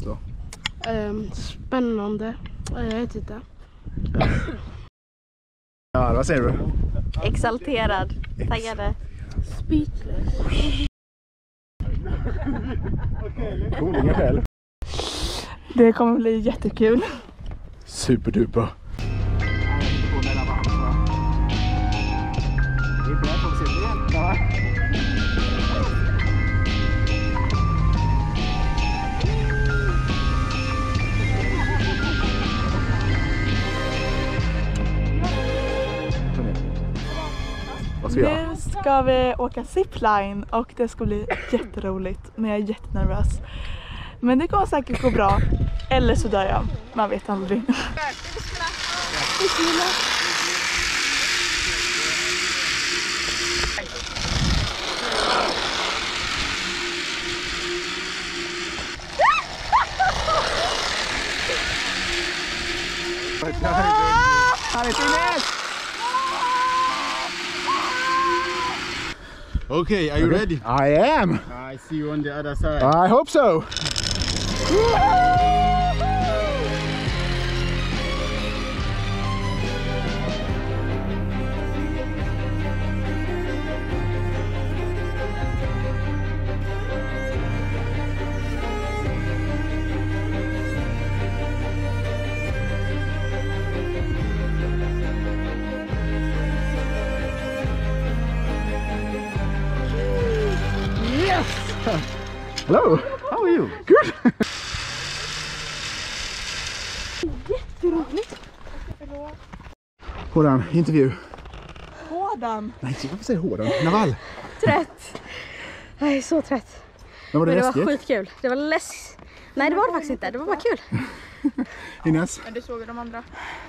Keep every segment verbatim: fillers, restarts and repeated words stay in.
mest då? Um, spännande. Jag vet inte. Ja, vad säger du? Exalterad. Taggade. Speechless. Cool, ingen själv. Det kommer bli jättekul. Superduper. Nu ska vi åka Zipline och det ska bli jätteroligt, men jag är jättenervös. Men det kommer säkert gå bra, eller så dör jag, man vet aldrig. Okay, are you okay. ready? I am. I see you on the other side. I hope so. Hello, how are you? Good. Jätteroligt. Hårdan, intervju. Hårdan. Nej, varför säger Hårdan? Naval. Trött. Jag är så trött. Men var det, Men det läskigt? var skitkul. Det var läsk. Nej, det var det faktiskt inte. Det var bara kul. Ines? Men du såg de andra?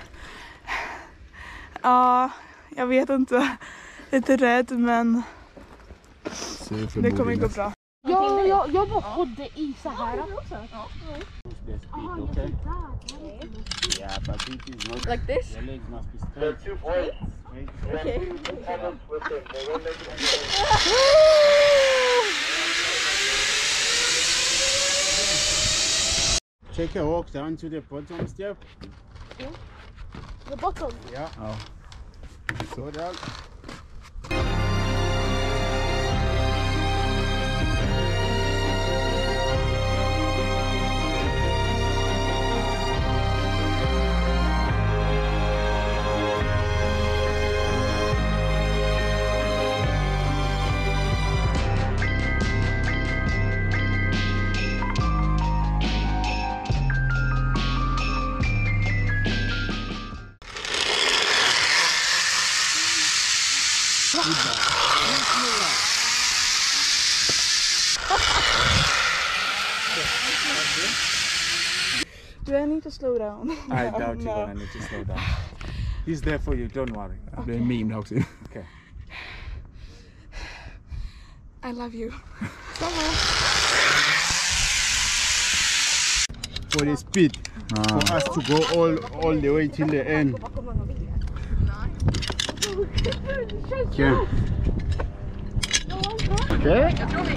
Ja, jag vet inte. Lite rädd, men det kommer gå bra. Ja, jag, jag bara hodde i så här. Yeah, but it is not Like this? your legs must be straight. Straight. Okay. Take a walk down to the bottom step. The bottom. Yeah. Oh. Go down. Do I need to slow down? I doubt you're gonna need to slow down. He's there for you, don't worry. Det blir en meme också. Okay. I love you. For the speed, Ah. for us to go all all the way till the end. Okay. Okay.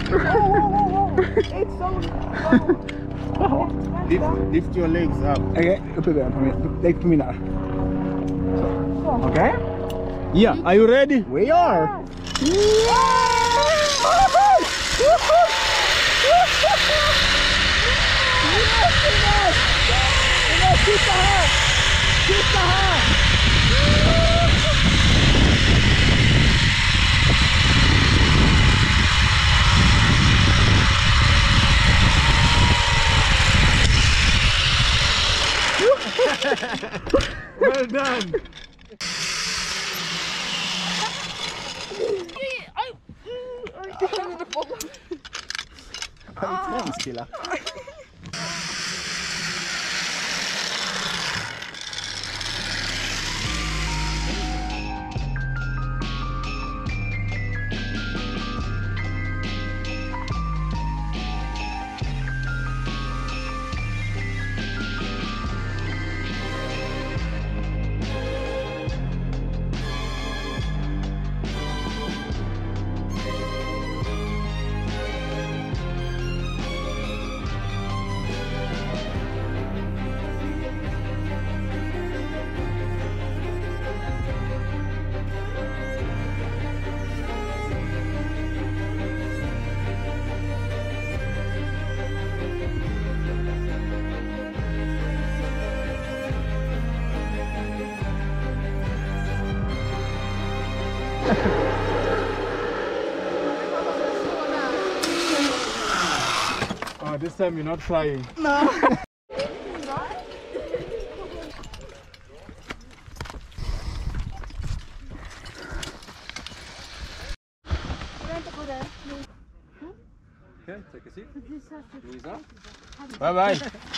Lift, lift your legs up. Okej, uppe i benen på min. Lägg på mina. Okej. Okay. Yeah, are you ready? We are. Titta här! Titta här! Well done. Hemskt killar. This time you're not crying. No. Okay, take a seat. Lisa. Bye bye.